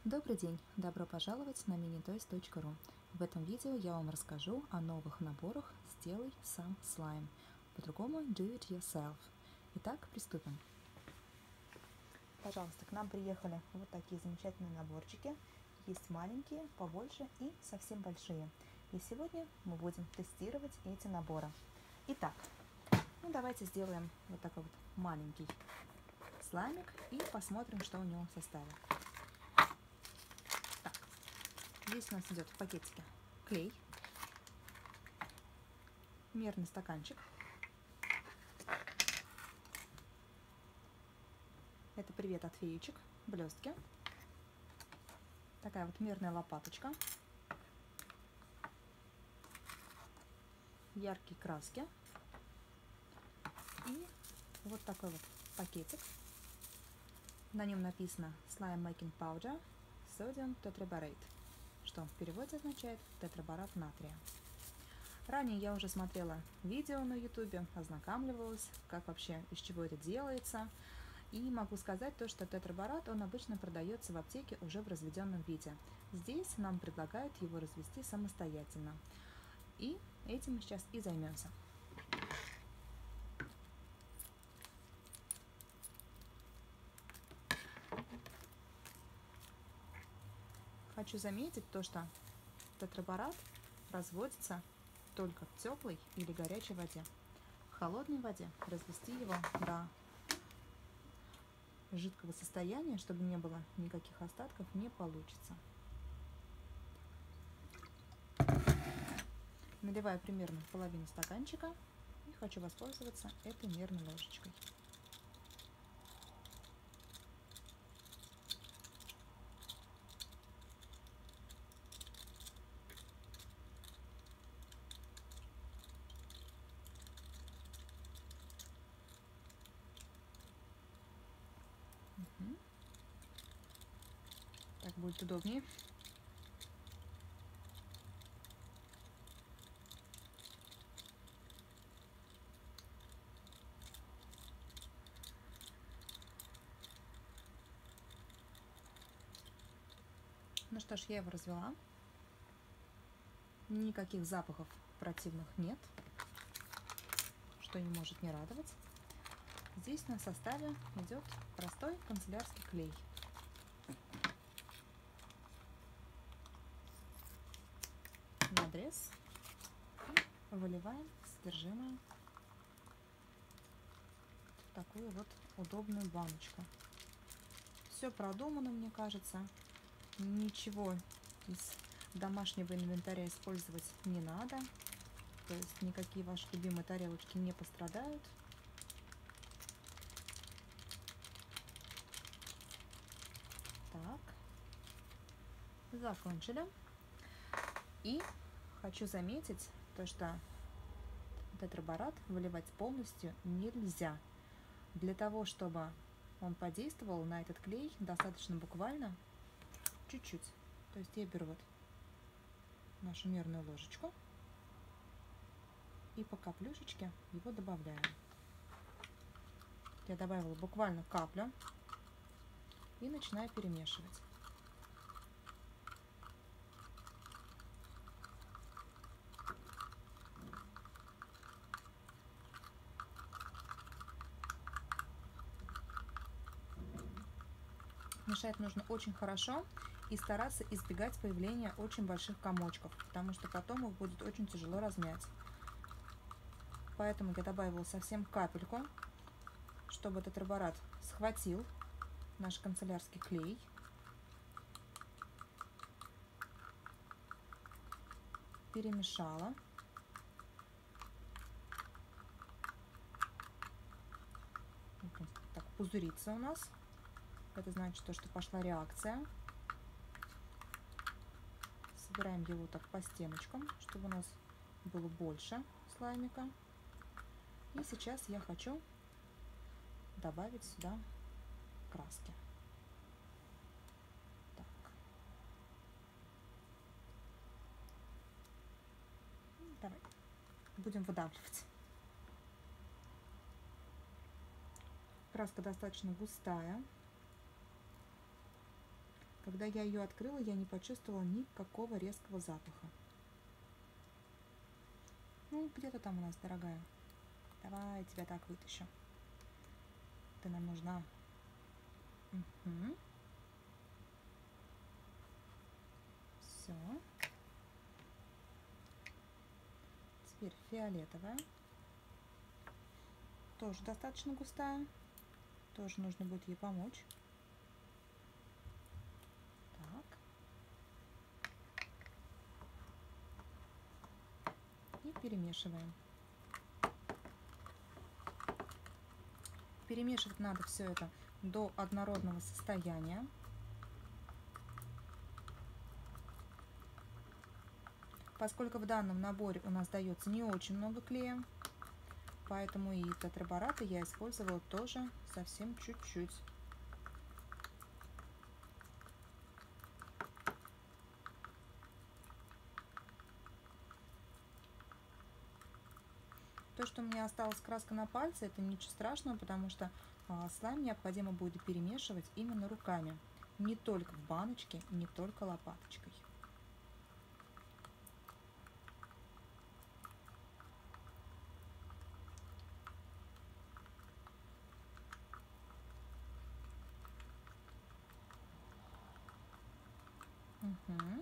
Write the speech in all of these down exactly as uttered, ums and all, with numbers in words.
Добрый день! Добро пожаловать на minitoys точка ру. В этом видео я вам расскажу о новых наборах «Сделай сам слайм», по-другому do it yourself. Итак, приступим. Пожалуйста, к нам приехали вот такие замечательные наборчики. Есть маленькие, побольше и совсем большие. И сегодня мы будем тестировать эти наборы. Итак, ну давайте сделаем вот такой вот маленький слаймик и посмотрим, что у него в составе. Здесь у нас идет в пакетике клей, мерный стаканчик, это привет от феечек, блестки, такая вот мерная лопаточка, яркие краски и вот такой вот пакетик. На нем написано Slime Making Powder Sodium Tetraborate, что в переводе означает тетраборат натрия. Ранее я уже смотрела видео на ютубе, ознакомливалась, как вообще, из чего это делается. И могу сказать то, что тетраборат, он обычно продается в аптеке уже в разведенном виде. Здесь нам предлагают его развести самостоятельно. И этим мы сейчас и займемся. Хочу заметить то, что тетраборат разводится только в теплой или горячей воде. В холодной воде развести его до жидкого состояния, чтобы не было никаких остатков, не получится. Наливаю примерно половину стаканчика и хочу воспользоваться этой мерной ложечкой. Угу. Так будет удобнее. Ну что ж, я его развела. Никаких запахов противных нет, что не может не радовать. Здесь на составе идет простой канцелярский клей. Надрез. И выливаем содержимое в такую вот удобную баночку. Все продумано, мне кажется. Ничего из домашнего инвентаря использовать не надо. То есть никакие ваши любимые тарелочки не пострадают. Так, закончили. И хочу заметить то, что тетраборат выливать полностью нельзя. Для того, чтобы он подействовал на этот клей, достаточно буквально чуть-чуть. То есть я беру вот нашу мерную ложечку и по каплюшечке его добавляю. Я добавила буквально каплю и начинаю перемешивать. Мешать нужно очень хорошо и стараться избегать появления очень больших комочков, потому что потом их будет очень тяжело размять. Поэтому я добавила совсем капельку, чтобы тетраборат схватил наш канцелярский клей. Перемешала. Так, пузырится у нас. Это значит, что пошла реакция. Собираем его так по стеночкам, чтобы у нас было больше слаймика. И сейчас я хочу добавить сюда краски. Так. Давай. Будем выдавливать. Краска достаточно густая. Когда я ее открыла, я не почувствовала никакого резкого запаха. Ну, где ты там у нас, дорогая? Давай, тебя так вытащу. Ты нам нужна. Угу. Все. Теперь фиолетовая. Тоже достаточно густая. Тоже нужно будет ей помочь. Так. И перемешиваем. Перемешивать надо все это до однородного состояния. Поскольку в данном наборе у нас дается не очень много клея, поэтому и тетрабораты я использовала тоже совсем чуть-чуть. То, что у меня осталась краска на пальце, это ничего страшного, потому что а, слайм необходимо будет перемешивать именно руками, не только в баночке, не только лопаточкой. Угу.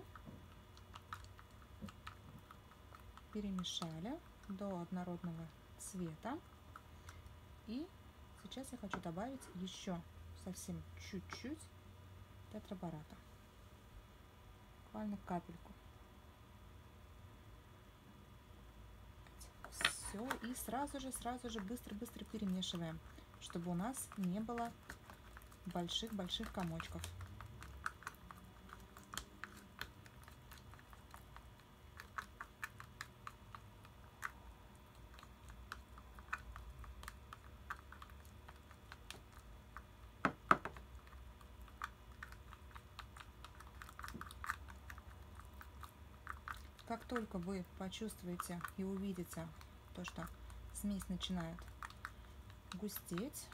Перемешали до однородного цвета. И сейчас я хочу добавить еще совсем чуть-чуть тетрабората. Буквально капельку. Все. И сразу же, сразу же быстро-быстро перемешиваем, чтобы у нас не было больших-больших комочков. Как только вы почувствуете и увидите то, что смесь начинает густеть,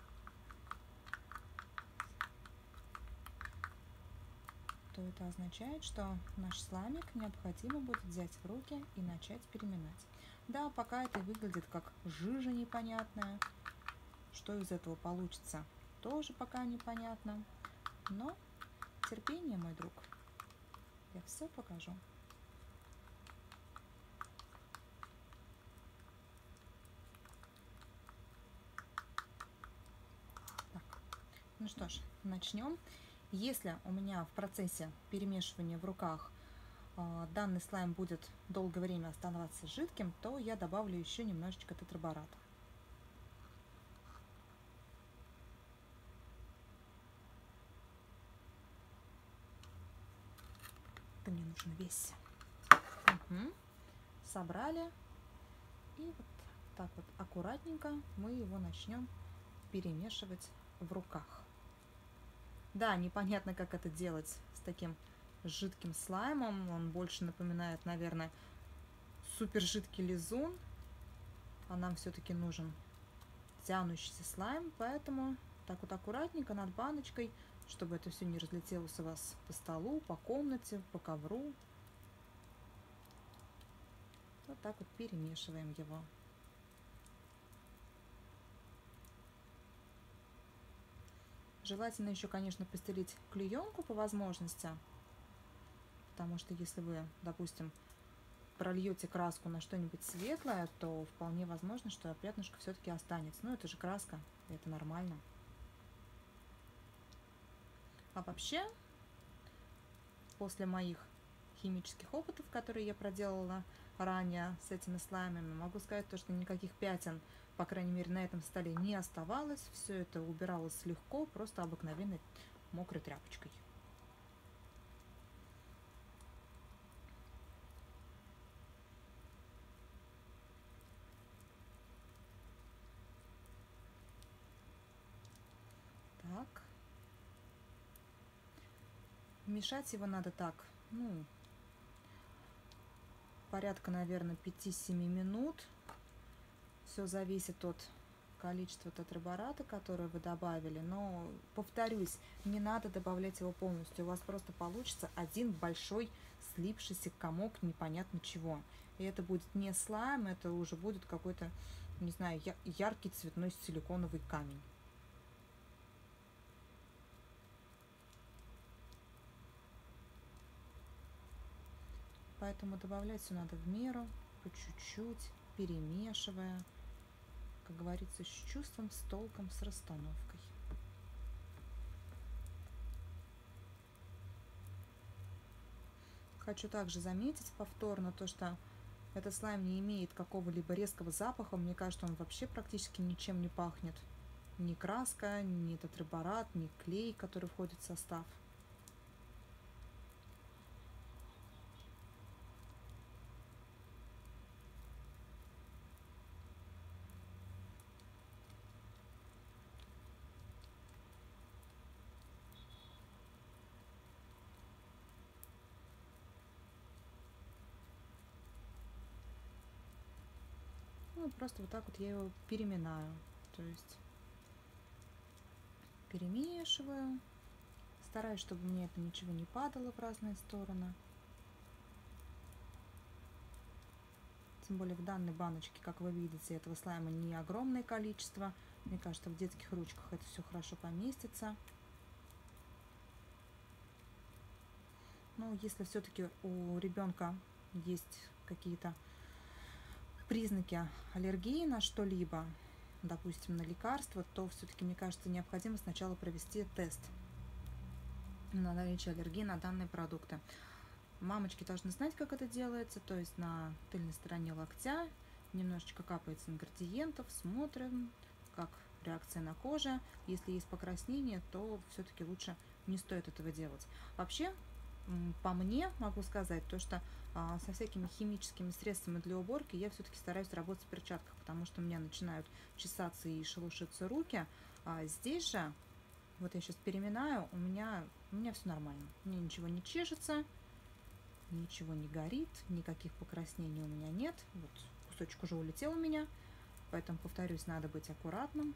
то это означает, что наш слаймик необходимо будет взять в руки и начать переминать. Да, пока это выглядит как жижа непонятная, что из этого получится, тоже пока непонятно, но терпение, мой друг, я все покажу. Так, ну что ж, начнем. Если у меня в процессе перемешивания в руках данный слайм будет долгое время оставаться жидким, то я добавлю еще немножечко тетрабората. Это мне нужен весь. Угу. Собрали. И вот так вот аккуратненько мы его начнем перемешивать в руках. Да, непонятно, как это делать с таким жидким слаймом. Он больше напоминает, наверное, супер жидкий лизун. А нам все-таки нужен тянущийся слайм, поэтому так вот аккуратненько над баночкой, чтобы это все не разлетелось у вас по столу, по комнате, по ковру. Вот так вот перемешиваем его. Желательно еще, конечно, постелить клеенку по возможности, потому что если вы, допустим, прольете краску на что-нибудь светлое, то вполне возможно, что пятнышко все-таки останется. Но это же краска, и это нормально. А вообще, после моих химических опытов, которые я проделала ранее с этими слаймами, могу сказать то, что никаких пятен, по крайней мере, на этом столе не оставалось. Все это убиралось легко, просто обыкновенной мокрой тряпочкой. Так. Мешать его надо так, ну, порядка, наверное, пяти-семи минут. Все зависит от количество тетрабората, которое вы добавили, но, повторюсь, не надо добавлять его полностью, у вас просто получится один большой слипшийся комок непонятно чего. И это будет не слайм, это уже будет какой-то, не знаю, яркий цветной силиконовый камень. Поэтому добавлять все надо в меру, по чуть-чуть, перемешивая, как говорится, с чувством, с толком, с расстановкой. Хочу также заметить повторно то, что этот слайм не имеет какого-либо резкого запаха. Мне кажется, он вообще практически ничем не пахнет. Ни краска, ни тетраборат, ни клей, который входит в состав. Ну, просто вот так вот я его переминаю. То есть перемешиваю. Стараюсь, чтобы мне это ничего не падало в разные стороны. Тем более в данной баночке, как вы видите, этого слайма не огромное количество. Мне кажется, в детских ручках это все хорошо поместится. Но если все-таки у ребенка есть какие-то признаки аллергии на что-либо, допустим, на лекарства, то все-таки, мне кажется, необходимо сначала провести тест на наличие аллергии на данные продукты. Мамочки должны знать, как это делается, то есть на тыльной стороне локтя немножечко капается ингредиентов, смотрим, как реакция на коже. Если есть покраснение, то все-таки лучше не стоит этого делать. Вообще, по мне могу сказать то, что а, со всякими химическими средствами для уборки я все-таки стараюсь работать в перчатках, потому что у меня начинают чесаться и шелушиться руки. А здесь же, вот я сейчас переминаю, у меня, у меня все нормально. У меня ничего не чешется, ничего не горит, никаких покраснений у меня нет. Вот кусочек уже улетел у меня, поэтому, повторюсь, надо быть аккуратным.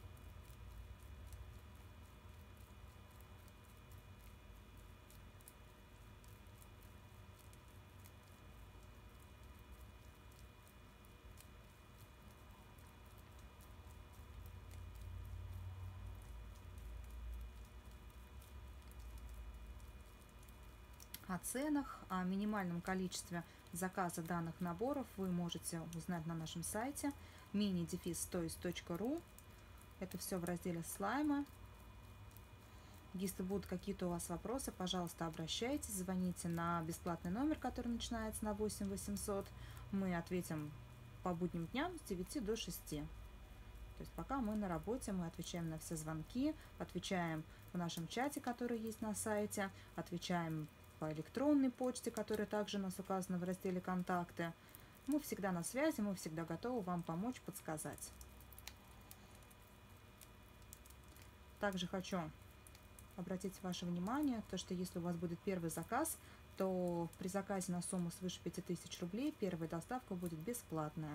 О ценах, о минимальном количестве заказа данных наборов вы можете узнать на нашем сайте мини дефис тойс точка ру. Это все в разделе слайма. Если будут какие-то у вас вопросы, пожалуйста, обращайтесь, звоните на бесплатный номер, который начинается на восемь восемьсот. Мы ответим по будним дням с девяти до шести. То есть пока мы на работе, мы отвечаем на все звонки, отвечаем в нашем чате, который есть на сайте, отвечаем по электронной почте, которая также у нас указана в разделе «Контакты». Мы всегда на связи, мы всегда готовы вам помочь, подсказать. Также хочу обратить ваше внимание, то, что если у вас будет первый заказ, то при заказе на сумму свыше пяти тысяч рублей первая доставка будет бесплатная.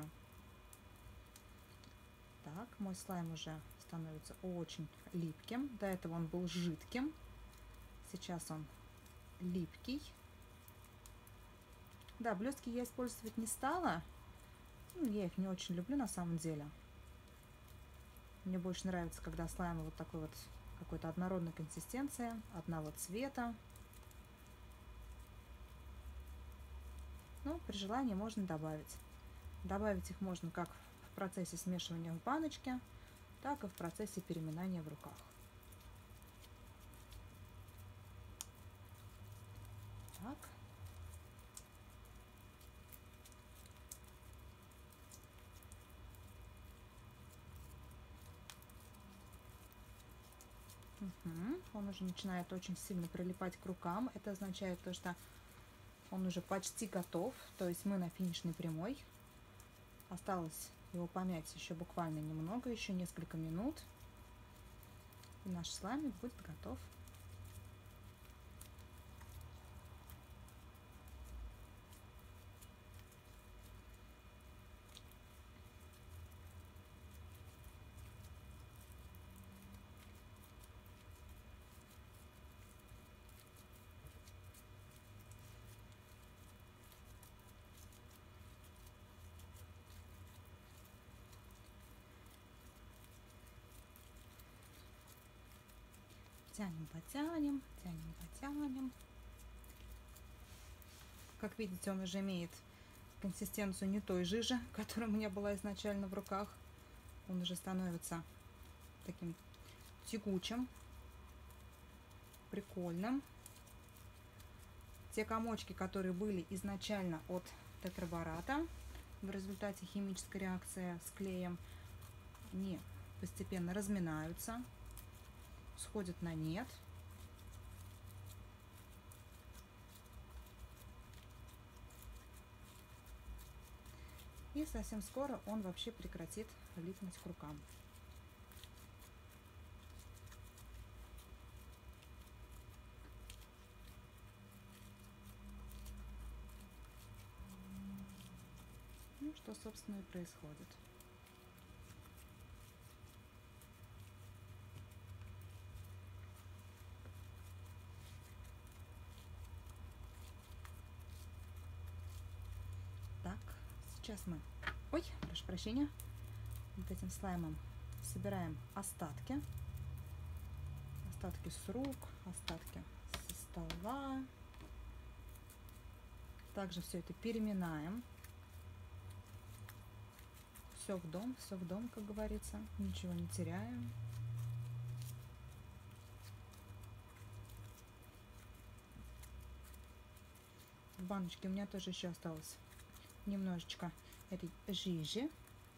Так, мой слайм уже становится очень липким. До этого он был жидким. Сейчас он липкий. Да, блестки я использовать не стала. Ну, я их не очень люблю на самом деле. Мне больше нравится, когда слайм вот такой вот какой-то однородной консистенции, одного цвета. Ну, при желании можно добавить. Добавить их можно как в процессе смешивания в баночке, так и в процессе переминания в руках. Так. Угу. Он уже начинает очень сильно прилипать к рукам. Это означает то, что он уже почти готов. То есть мы на финишной прямой. Осталось его помять еще буквально немного, еще несколько минут. И наш слайм будет готов. Тянем, потянем, тянем, потянем. Как видите, он уже имеет консистенцию не той жижи, которая у меня была изначально в руках. Он уже становится таким тягучим, прикольным. Те комочки, которые были изначально от тетрабората в результате химической реакции с клеем, они постепенно разминаются, сходят на нет. И совсем скоро он вообще прекратит липнуть к рукам. Ну, что, собственно, и происходит. Так, сейчас мы, ой, прошу прощения, вот этим слаймом собираем остатки. Остатки с рук, остатки со стола. Также все это переминаем. Все в дом, все в дом, как говорится. Ничего не теряем. В баночке у меня тоже еще осталось немножечко этой жижи.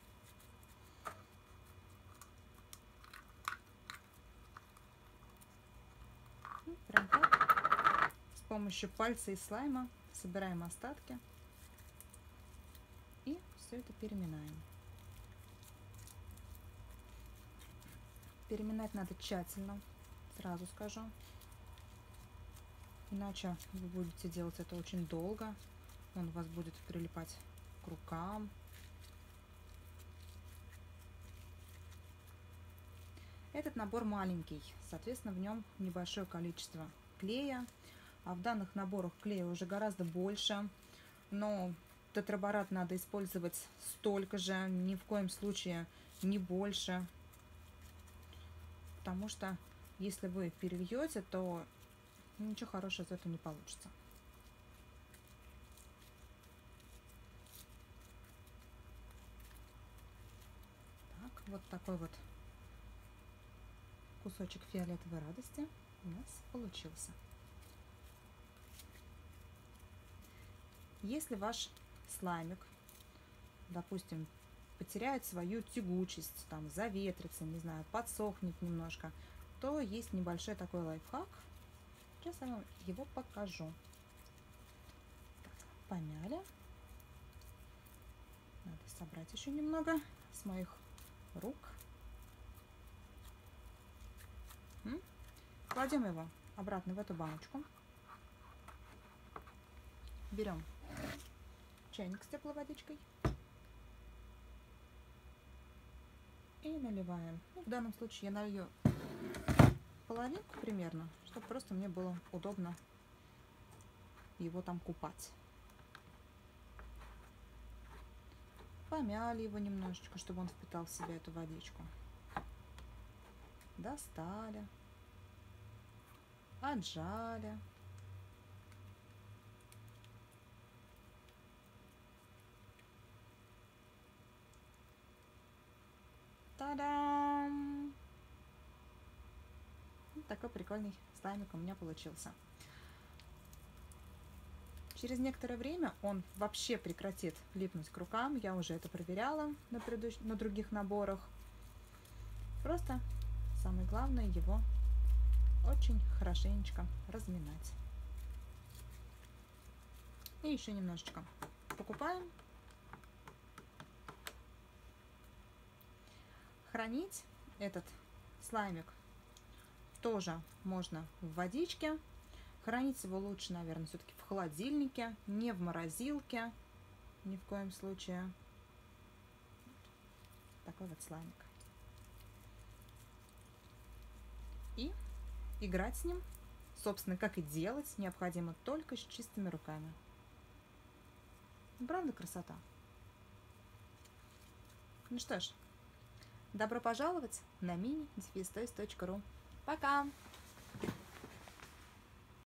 И прям так с помощью пальца и слайма собираем остатки и все это переминаем. Переминать надо тщательно, сразу скажу. Иначе вы будете делать это очень долго. Он у вас будет прилипать к рукам. Этот набор маленький, соответственно, в нем небольшое количество клея. А в данных наборах клея уже гораздо больше. Но тетраборат надо использовать столько же, ни в коем случае не больше. Потому что если вы перельете, то ничего хорошего из этого не получится. Так, вот такой вот кусочек фиолетовой радости у нас получился. Если ваш слаймик, допустим, потеряет свою тягучесть, там, заветрится, не знаю, подсохнет немножко, то есть небольшой такой лайфхак. Сейчас я вам его покажу. Так, помяли. Надо собрать еще немного с моих рук. М? Кладем его обратно в эту баночку. Берем чайник с теплой водичкой и наливаем. Ну, в данном случае я налью половинку примерно, чтобы просто мне было удобно его там купать. Помяли его немножечко, чтобы он впитал в себя эту водичку. Достали, отжали. Та-дам! Вот такой прикольный слаймик у меня получился. Через некоторое время он вообще прекратит липнуть к рукам. Я уже это проверяла на, предыдущ... на других наборах. Просто самое главное его очень хорошенечко разминать. И еще немножечко покупаем. Хранить этот слаймик тоже можно в водичке. Хранить его лучше, наверное, все-таки в холодильнике, не в морозилке, ни в коем случае. Такой вот слаймик. И играть с ним, собственно, как и делать, необходимо только с чистыми руками. Правда, красота? Ну что ж, добро пожаловать на мини дефис тойс точка ру. Пока!